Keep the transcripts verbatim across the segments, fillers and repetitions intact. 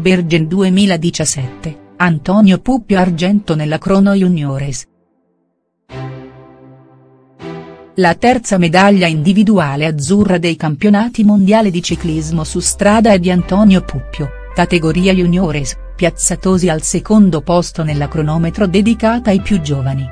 Bergen duemiladiciassette, Antonio Puppio argento nella Crono Juniores. La terza medaglia individuale azzurra dei campionati mondiali di ciclismo su strada è di Antonio Puppio, categoria Juniores, piazzatosi al secondo posto nella cronometro dedicata ai più giovani.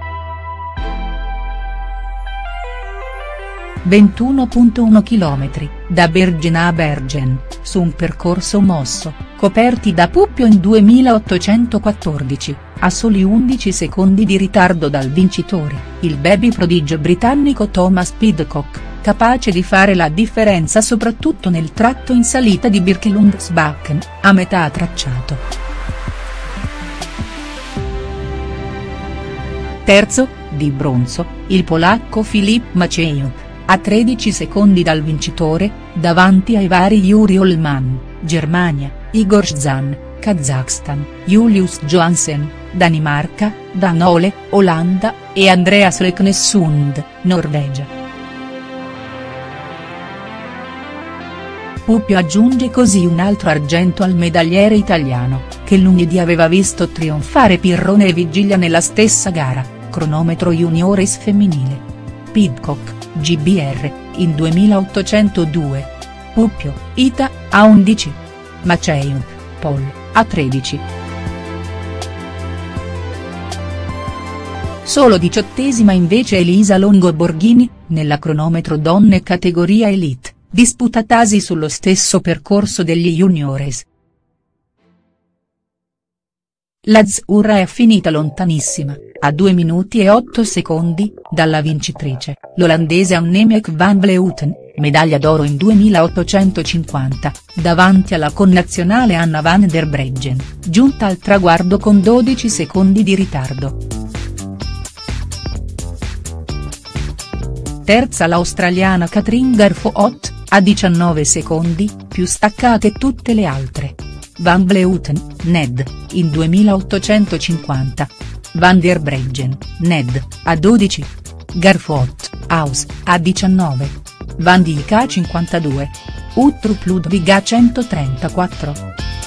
ventuno virgola uno chilometri, da Bergen a Bergen, su un percorso mosso, coperti da Puppio in duemilaottocentoquattordici, a soli undici secondi di ritardo dal vincitore, il baby prodigio britannico Thomas Pidcock, capace di fare la differenza soprattutto nel tratto in salita di Birkelundsbakken, a metà tracciato. Terzo, di bronzo, il polacco Filip Maciejczuk, a tredici secondi dal vincitore, davanti ai vari Juri Ullmann, Germania, Igor Szan, Kazakhstan, Julius Johansen, Danimarca, Dan Ole, Olanda, e Andreas Leknessund, Norvegia. Puppio aggiunge così un altro argento al medagliere italiano, che lunedì aveva visto trionfare Pirrone e Vigilia nella stessa gara, cronometro Juniores femminile. Pidcock, G B R, in duemilaottocentodue. Puppio, Ita, a undici. Maciejczuk, Pol, a tredici. Solo diciottesima invece Elisa Longo Borghini, nella cronometro donne categoria Elite, disputatasi sullo stesso percorso degli Juniores. L'Azzurra è finita lontanissima, a due minuti e otto secondi, dalla vincitrice, l'olandese Annemiek van Vleuten, medaglia d'oro in duemilaottocentocinquanta, davanti alla connazionale Anna van der Breggen, giunta al traguardo con dodici secondi di ritardo. Terza l'australiana Katrien Garfoot, a diciannove secondi, più staccate tutte le altre. Van Vleuten, Ned, in duemilaottocentocinquanta. Van der Breggen, Ned, a dodici. Garfoot, Aus, a diciannove. Van Dijk a cinquantadue. Uttrup Ludwig a centotrentaquattro.